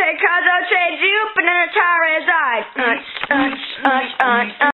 Okay, cuz I'll trade you up and an Atari as I.